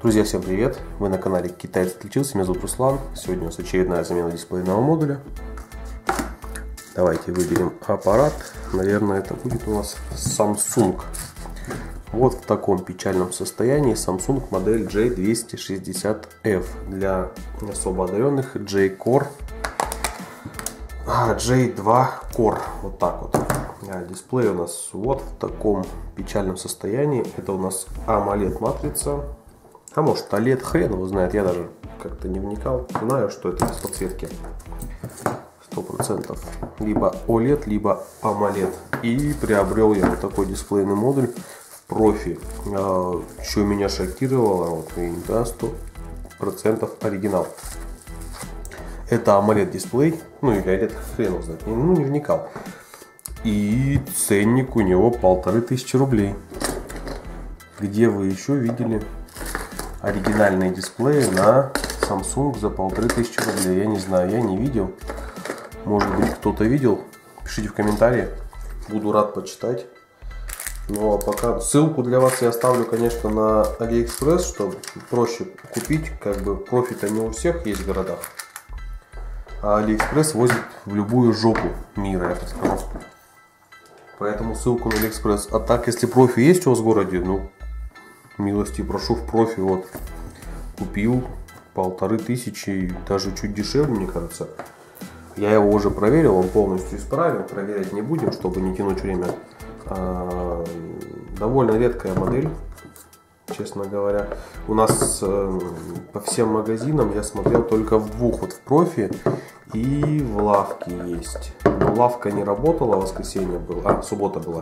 Друзья, всем привет! Вы на канале Китаец Отключился, меня зовут Руслан. Сегодня у нас очередная замена дисплейного модуля. Давайте выберем аппарат. Наверное, это будет у нас Samsung. Вот в таком печальном состоянии Samsung модель J260F. Для особо одаренных J2 Core. Вот так вот. Дисплей у нас вот в таком печальном состоянии. Это у нас AMOLED матрица. А может OLED, хрен его знает, я даже как-то не вникал. Знаю, что это из подсветки 100%. Либо OLED, либо AMOLED. И приобрел я вот такой дисплейный модуль в профи. Что меня шокировало, вот, да, 100% оригинал. Это AMOLED дисплей, ну или OLED, хрен его знает, не вникал. И ценник у него 1500 рублей. Где вы еще видели оригинальные дисплеи на Samsung за 1500 рублей? Я не знаю, я не видел. Может быть, кто-то видел. Пишите в комментарии. Буду рад почитать. Ну а пока ссылку для вас я оставлю, конечно, на AliExpress, чтобы проще купить. Как бы профит-то не у всех есть в городах. А AliExpress возит в любую жопу мира, я так скажу. Поэтому ссылку на AliExpress. А так, если профи есть у вас в городе, ну, милости прошу в профи. Вот, купил 1500, даже чуть дешевле, мне кажется. Я его уже проверил, он полностью исправен. Проверять не будем, чтобы не тянуть время. Довольно редкая модель, честно говоря. У нас по всем магазинам я смотрел только в двух. Вот в профи и в лавке есть. Но лавка не работала, в воскресенье было. Суббота была.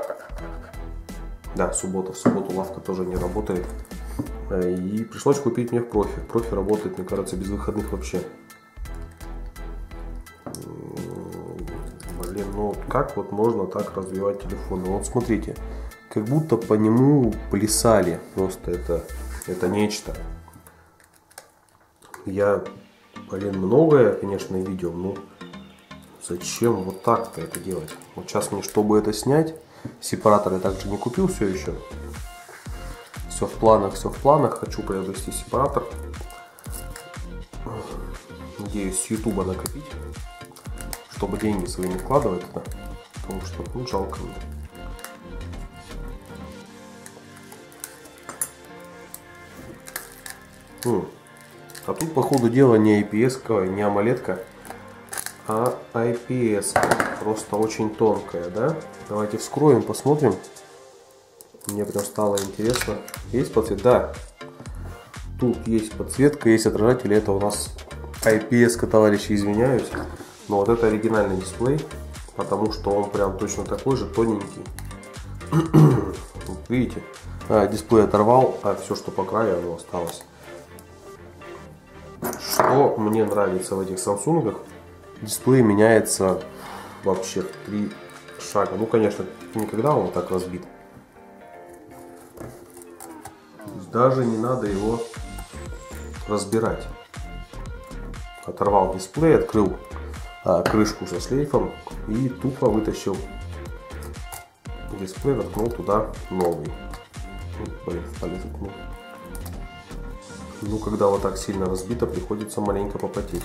Да, суббота. В субботу лавка тоже не работает. И пришлось купить мне в профи. Профи работает, мне кажется, без выходных вообще. Блин, ну как вот можно так развивать телефон? Вот смотрите, как будто по нему плясали. Просто это нечто. Я, блин, многое, конечно, видел, но зачем вот так-то это делать? Вот сейчас мне, чтобы это снять, сепаратор я также не купил все еще. Все в планах, все в планах. Хочу приобрести сепаратор. Надеюсь, с YouTube накопить, чтобы деньги свои не вкладывать туда, потому что, ну, жалко мне. А тут, по ходу дела, не IPS, не AMOLED, а IPS. Просто очень тонкая, да? Давайте вскроем, посмотрим. Мне прям стало интересно. Есть подсветка? Да. Тут есть подсветка, есть отражатель. Это у нас IPS, товарищи, извиняюсь. Но вот это оригинальный дисплей, потому что он прям точно такой же, тоненький. Видите? Дисплей оторвал, а все, что по краю, оно осталось. Что мне нравится в этих Samsung, дисплей меняется вообще в 3 шага. Ну, конечно, никогда он так разбит. Даже не надо его разбирать. Оторвал дисплей, открыл крышку со шлейфом и тупо вытащил дисплей, воткнул туда новый. Ну, когда вот так сильно разбито, приходится маленько попотеть.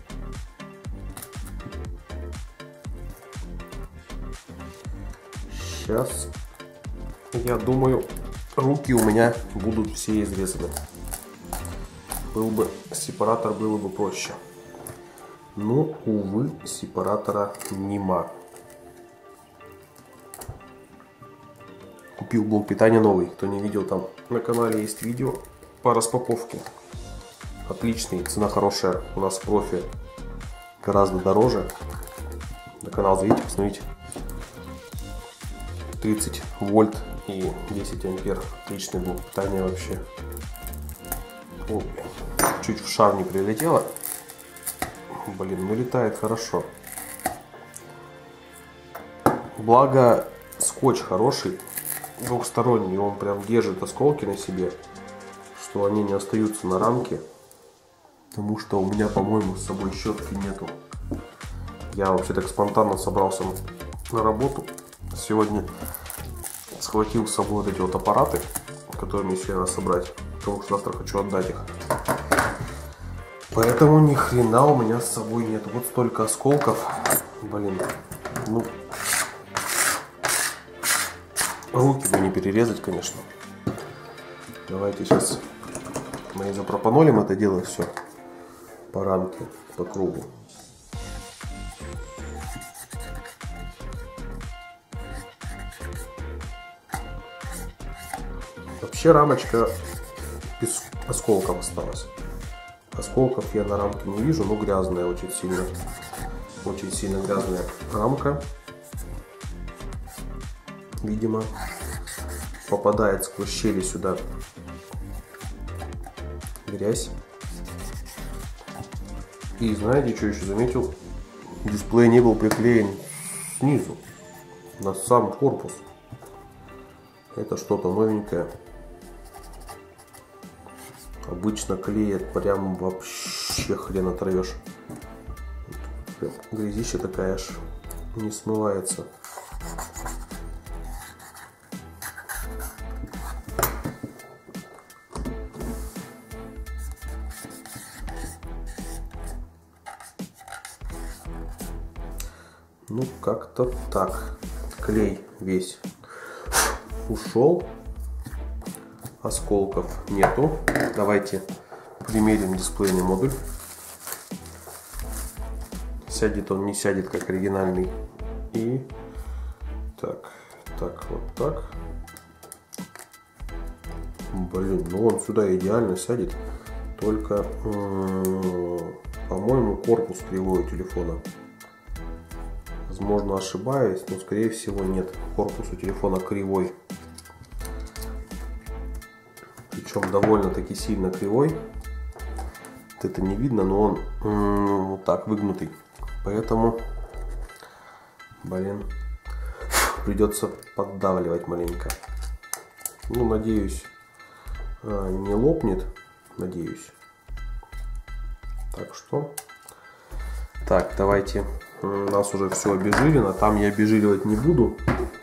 Сейчас, я думаю, руки у меня будут все изрезаны. Был бы сепаратор, было бы проще. Но, увы, сепаратора нема. Купил блок питания новый. Кто не видел, там на канале есть видео по распаковке. Отличный, цена хорошая. У нас в профи гораздо дороже. На канал зайдите, посмотрите. 30 вольт и 10 ампер. Отличный блок питания вообще. О, чуть в шар не прилетело. Блин, ну летает хорошо. Благо скотч хороший, двухсторонний, он прям держит осколки на себе, что они не остаются на рамке. Потому что у меня, по-моему, с собой щетки нету. Я вообще так спонтанно собрался на работу. Сегодня схватил с собой вот эти вот аппараты, которые мне еще надо собрать. потому что завтра хочу отдать их. Поэтому ни хрена у меня с собой нет. Вот столько осколков. Блин, ну, руки бы не перерезать, конечно. Давайте сейчас мы изопропанолем это дело все по рамке, по кругу. Вообще рамочка без осколков осталась. Осколков я на рамке не вижу, но грязная очень сильно. Очень сильно грязная рамка. Видимо, попадает сквозь щели сюда грязь. И знаете, что еще заметил? Дисплей не был приклеен снизу на сам корпус. Это что-то новенькое. Обычно клеят прям вообще хрен оторвешь. Грязища такая аж не смывается. Ну, как-то так. Клей весь ушел. Осколков нету. Давайте примерим дисплейный модуль. Сядет он, не сядет, как оригинальный. И так, вот так. Блин, ну он сюда идеально сядет. Только, по-моему, корпус кривой у телефона. Возможно, ошибаюсь, но скорее всего нет. Корпус у телефона кривой. Причем довольно-таки сильно кривой. Вот это не видно, но он вот так выгнутый. Поэтому, блин, придется поддавливать маленько. Ну, надеюсь, не лопнет. Надеюсь. Так что. Так, давайте. У нас уже все обезжирено. Там я обезжиривать не буду.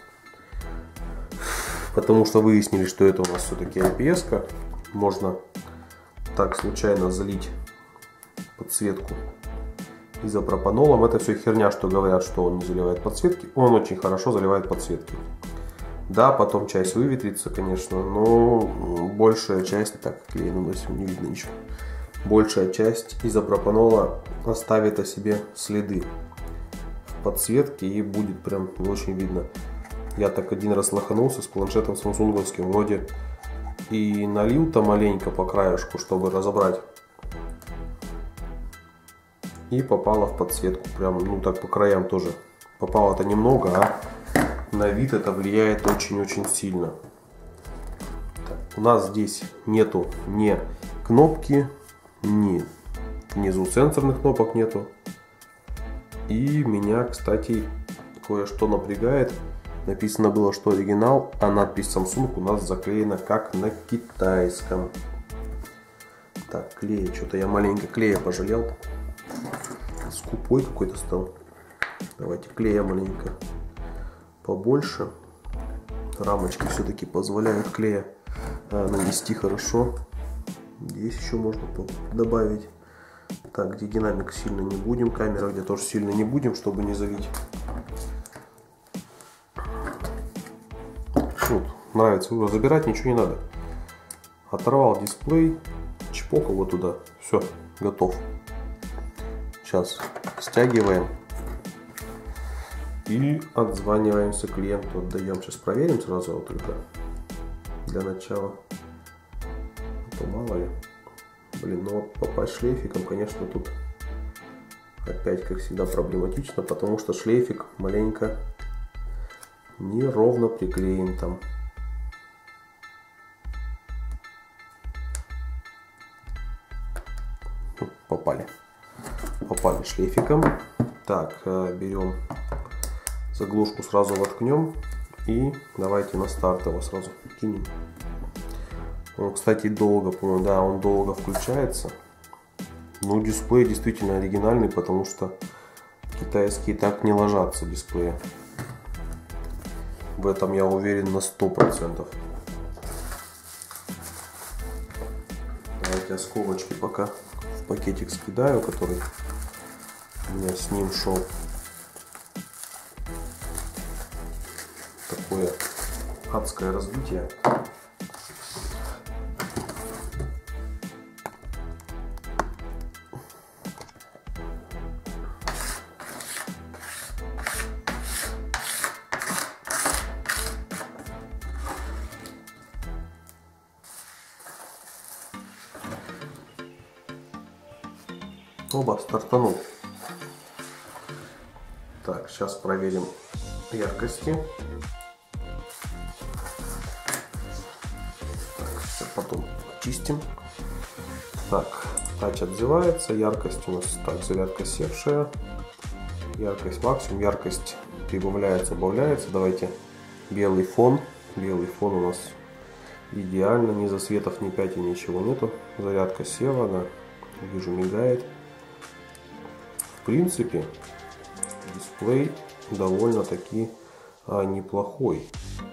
Потому что выяснили, что это у нас все-таки IPS-ка. Можно так случайно залить подсветку изопропанолом. Это все херня, что говорят, что он не заливает подсветки. Он очень хорошо заливает подсветки. Да, потом часть выветрится, конечно, но большая часть, так, клей наносим, не видно ничего. Большая часть изопропанола оставит о себе следы в подсветке и будет прям не очень видно. Я так один раз лоханулся с планшетом самсунговским, вроде и налил-то маленько по краешку, чтобы разобрать. И попало в подсветку, прям, ну так по краям тоже. Попало-то немного, а на вид это влияет очень-очень сильно. Так, у нас здесь нету ни кнопки, ни внизу сенсорных кнопок нету. И меня, кстати, кое-что напрягает. Написано было, что оригинал, а надпись Samsung у нас заклеена как на китайском. Так, клей, что-то я маленько клея пожалел. Скупой какой-то стал. Давайте клея маленько побольше. Рамочки все-таки позволяют клея нанести хорошо. Здесь еще можно добавить. Так, где динамик сильно не будем, камера где тоже сильно не будем, чтобы не залить. Вот, нравится, забирать ничего не надо. Оторвал дисплей, чпок его туда, все, готов. Сейчас стягиваем и отзваниваемся клиенту, отдаем. Сейчас проверим сразу вот только для начала. А то мало ли. Блин, ну вот попасть шлейфиком, конечно, тут опять, как всегда, проблематично, потому что шлейфик маленько неровно приклеен там. Попали шлейфиком. Так, берем заглушку, сразу воткнем и давайте на старт его сразу кинем. Он, кстати, долго, по-моему, да, он долго включается. Ну, дисплей действительно оригинальный, потому что китайские так не ложатся дисплеи. В этом я уверен на 100%. Давайте осколочки пока в пакетик скидаю, который у меня с ним шел. Такое адское разбитие. Оба, стартанул. Так, сейчас проверим яркости. Так, потом чистим. Так, тач отзывается. Яркость у нас так, зарядка севшая. Яркость максимум. Яркость прибавляется, убавляется. Давайте белый фон. Белый фон у нас идеально. Ни засветов, ни пятен, ничего нету. Зарядка села, да. Вижу, мигает. В принципе, дисплей довольно-таки неплохой.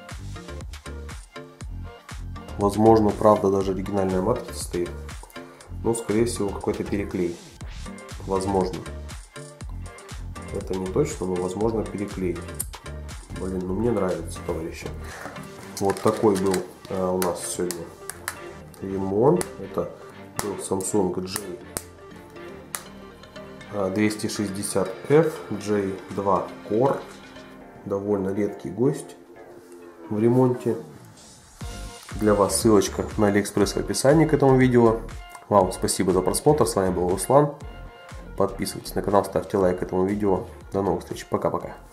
Возможно, правда, даже оригинальная матрица стоит. Но, скорее всего, какой-то переклей. Возможно. Это не точно, но возможно переклей. Блин, ну мне нравится, товарищи. Вот такой был у нас сегодня ремонт. Это был Samsung J260F J2 Core. Довольно редкий гость в ремонте. Для вас ссылочка на Алиэкспресс в описании к этому видео. Вам спасибо за просмотр. С вами был Руслан. Подписывайтесь на канал, ставьте лайк этому видео. До новых встреч. Пока-пока.